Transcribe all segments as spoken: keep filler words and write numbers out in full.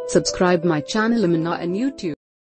Subscribe my channel Amina and YouTube.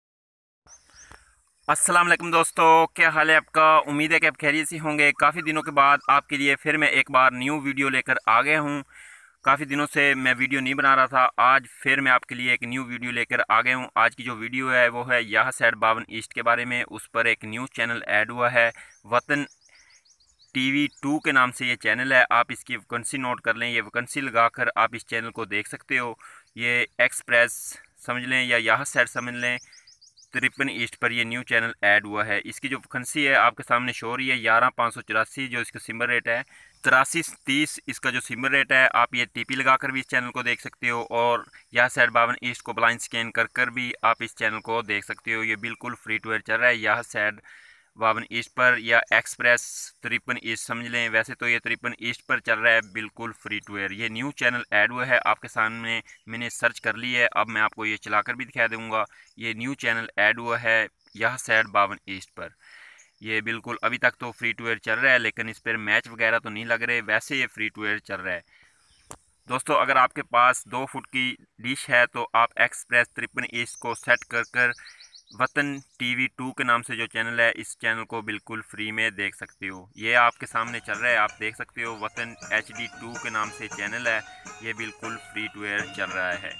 अस्सलाम वालेकुम दोस्तों, क्या हाल है आपका। उम्मीद है कि आप खैरियत से होंगे। काफ़ी दिनों के बाद आपके लिए फिर मैं एक बार न्यू वीडियो लेकर आ गया हूँ। काफ़ी दिनों से मैं वीडियो नहीं बना रहा था, आज फिर मैं आपके लिए एक न्यू वीडियो लेकर आ गया हूँ। आज की जो वीडियो है वो है यह सैड बावन ईस्ट के बारे में। उस पर एक न्यूज़ चैनल ऐड हुआ है, वतन टीवी टू के नाम से ये चैनल है। आप इसकी वैकेंसी नोट कर लें, ये वैकेंसी लगाकर आप इस चैनल को देख सकते हो। ये एक्सप्रेस समझ लें या यह सैड समझ लें, तिरपन ईस्ट पर ये न्यू चैनल ऐड हुआ है। इसकी जो वैकेंसी है आपके सामने शो हो रही है, ग्यारह पाँच सौ चौरासी जो इसका सिम्बर रेट है, तिरासी तीस इसका जो सिम्बर रेट है। आप ये टीपी लगाकर भी इस चैनल को देख सकते हो और यह सैड बावन ईस्ट को ब्लाइंड स्कैन कर कर भी आप इस चैनल को देख सकते हो। ये बिल्कुल फ्री टू एयर चल रहा है यह सैड बावन ईस्ट पर, या एक्सप्रेस तिरपन ईस्ट समझ लें। वैसे तो ये तिरपन ईस्ट पर चल रहा है बिल्कुल फ्री टू एयर। ये न्यू चैनल ऐड हुआ है आपके सामने, मैंने सर्च कर ली है। अब मैं आपको ये चलाकर भी दिखा दूंगा। ये न्यू चैनल ऐड हुआ है यह सैड बावन ईस्ट पर। ये बिल्कुल अभी तक तो फ्री टू एयर चल रहा है, लेकिन इस पर मैच वगैरह तो नहीं लग रहे, वैसे ये फ्री टू एयर चल रहा है। दोस्तों, अगर आपके पास दो फुट की डिश है तो आप एक्सप्रेस तिरपन ईस्ट को सेट कर कर वतन टीवी टू के नाम से जो चैनल है, इस चैनल को बिल्कुल फ्री में देख सकते हो। ये आपके सामने चल रहा है, आप देख सकते हो। वतन एच डी टू के नाम से चैनल है, ये बिल्कुल फ्री टू एयर चल रहा है।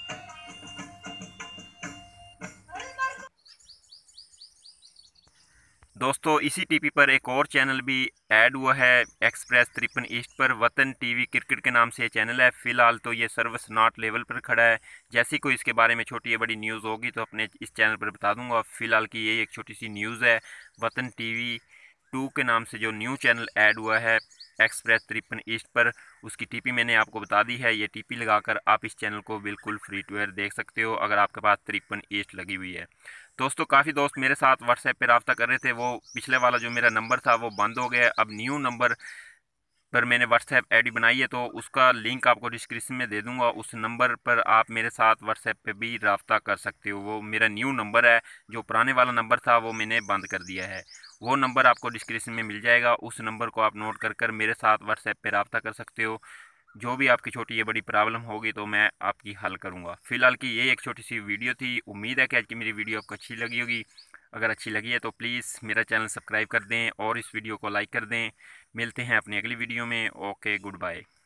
दोस्तों, इसी टीपी पर एक और चैनल भी ऐड हुआ है एक्सप्रेस तिरपन ईस्ट पर, वतन टीवी क्रिकेट के नाम से ये चैनल है। फिलहाल तो ये सर्विस नॉट लेवल पर खड़ा है। जैसी कोई इसके बारे में छोटी या बड़ी न्यूज़ होगी तो अपने इस चैनल पर बता दूंगा। फिलहाल की यही एक छोटी सी न्यूज़ है। वतन टीवी टू के नाम से जो न्यू चैनल ऐड हुआ है एक्सप्रेस तिरपन ईस्ट पर, उसकी टीपी मैंने आपको बता दी है। ये टीपी लगाकर आप इस चैनल को बिल्कुल फ्री टू एयर देख सकते हो अगर आपके पास तिरपन ईस्ट लगी हुई है। दोस्तों, काफ़ी दोस्त मेरे साथ व्हाट्सएप पे रब्ता कर रहे थे, वो पिछले वाला जो मेरा नंबर था वो बंद हो गया। अब न्यू नंबर पर मैंने व्हाट्सएप आईडी बनाई है, तो उसका लिंक आपको डिस्क्रिप्शन में दे दूंगा। उस नंबर पर आप मेरे साथ व्हाट्सएप पे भी रब्ता कर सकते हो। वो मेरा न्यू नंबर है, जो पुराने वाला नंबर था वो मैंने बंद कर दिया है। वो नंबर आपको डिस्क्रिप्शन में मिल जाएगा, उस नंबर को आप नोट कर कर मेरे साथ व्हाट्सएप पे रब्ता कर सकते हो। जो भी आपकी छोटी या बड़ी प्रॉब्लम होगी तो मैं आपकी हल करूँगा। फिलहाल की ये एक छोटी सी वीडियो थी। उम्मीद है कि आज की मेरी वीडियो आपको अच्छी लगी होगी। अगर अच्छी लगी है तो प्लीज़ मेरा चैनल सब्सक्राइब कर दें और इस वीडियो को लाइक कर दें। मिलते हैं अपनी अगली वीडियो में। Okay, good bye.